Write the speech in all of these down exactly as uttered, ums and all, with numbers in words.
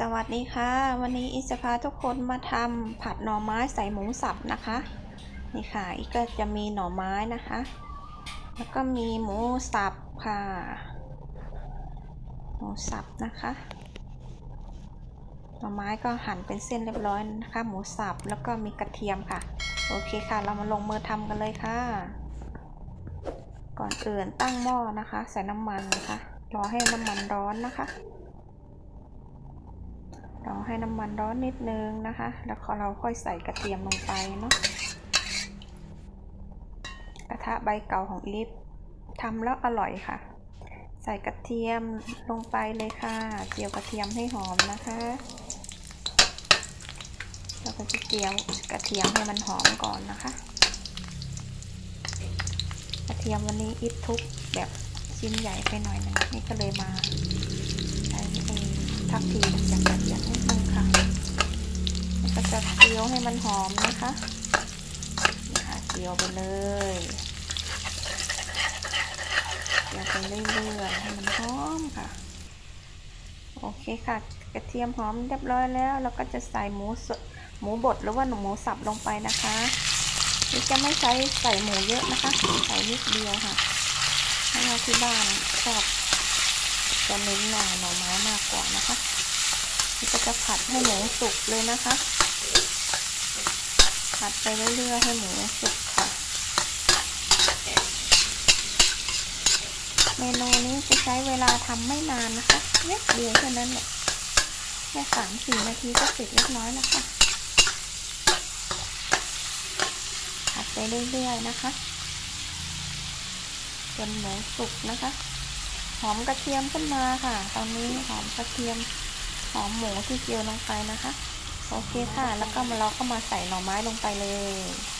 สวัสดีค่ะวันนี้อีจะพาทุกคนมาทำผัดหน่อไม้ใส่หมูสับนะคะนี่ค่ะอีก็จะมีหน่อไม้นะคะแล้วก็มีหมูสับค่ะหมูสับนะคะหน่อไม้ก็หั่นเป็นเส้นเรียบร้อยนะคะหมูสับแล้วก็มีกระเทียมค่ะโอเคค่ะเรามาลงมือทำกันเลยค่ะก่อนอื่นตั้งหม้อนะคะใส่น้ำมันนะคะรอให้น้ำมันร้อนนะคะรอให้น้ำมันร้อนนิดนึงนะคะแล้วเราค่อยใส่กระเทียมลงไปเนาะกระทะใบเก่าของอีฟทำแล้วอร่อยค่ะใส่กระเทียมลงไปเลยค่ะเจียวกระเทียมให้หอมนะคะแล้วก็จะเจียวกระเทียมให้มันหอมก่อนนะคะกระเทียมวันนี้อีฟทุบแบบชิ้นใหญ่ไปหน่อยนึงนี่ก็เลยมาใช้ทับทีจากกระเทียมให้ตึงค่ะก็จะเจียวให้มันหอมนะคะนี่ค่ะเจียวไปเลยเจียวไปเรื่อยๆให้มันหอมค่ะโอเคค่ะกระเทียมหอมเรียบร้อยแล้วเราก็จะใส่หมูสดหมูบดหรือว่าหมูสับลงไปนะคะนี่จะไม่ใช้ใส่หมูเยอะนะคะใส่นิดเดียวค่ะเพราะว่าที่บ้านชอบจะเน้นหน่อหน่อไม้มากกว่านะคะนี่ก็จะผัดให้หมูสุกเลยนะคะผัดไปเรื่อยๆให้หมูสุกค่ะเมนูนี้จะใช้เวลาทำไม่นานนะคะเล็กเดียวแค่นั้นแหละแค่สามสี่นาทีก็เสร็จเรียบร้อยแล้วค่ะผัดไปเรื่อยๆนะคะจนหมูสุกนะคะหอมกระเทียมขึ้นมาค่ะตอนนี้หอมกระเทียมหอมหมูที่เจียวลงไปนะคะโอเคค่ะแล้วก็มาเราก็มาใส่หน่อไม้ลงไปเลย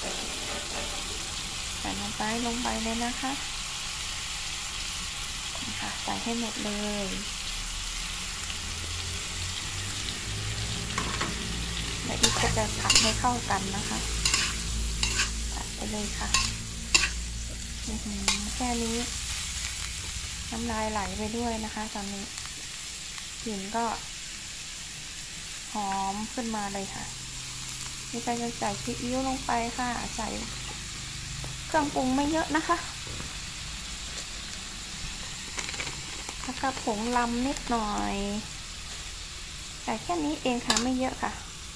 ใส่หน่อไม้ลงไปเลยนะคะค่ะใส่ให้หมดเลยแล้วอีกก็จะผัดให้เข้ากันนะคะผัดไปเลยค่ะแค่นี้น้ำลายไหลไปด้วยนะคะตอนนี้กลิ่นก็หอมขึ้นมาเลยค่ะนี่ก็จะใส่ซีอิ๊วลงไปค่ะใส่เครื่องปรุงไม่เยอะนะคะแล้วก็ผงลำนิดหน่อยแต่แค่นี้เองค่ะไม่เยอะค่ะ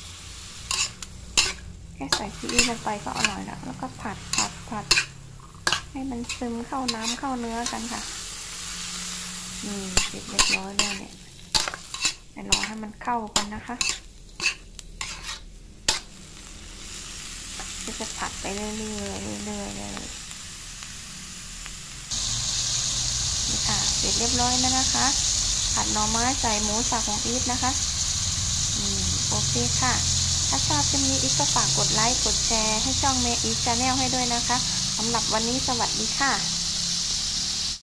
แค่ใส่ซีอิ๊วลงไปก็อร่อยแล้วแล้วก็ผัดผัดผัดให้มันซึมเข้าน้ำเข้าเนื้อกันค่ะนี่เสร็จเรียบร้อยแล้วเนี่ยแต่รอให้มันเข้ากันนะคะจะผัดไปเรื่อยๆเรื่อยๆเลยนี่ค่ะเสร็จเรียบร้อยแล้วนะคะผัดหน่อไม้ใส่หมูสับของอีฟนะคะอืมโอเคค่ะถ้าชอบคลิปนี้อีฟก็ฝากกดไลค์กดแชร์ให้ช่องเมย์อีฟชาแนลให้ด้วยนะคะสำหรับวันนี้สวัสดีค่ะ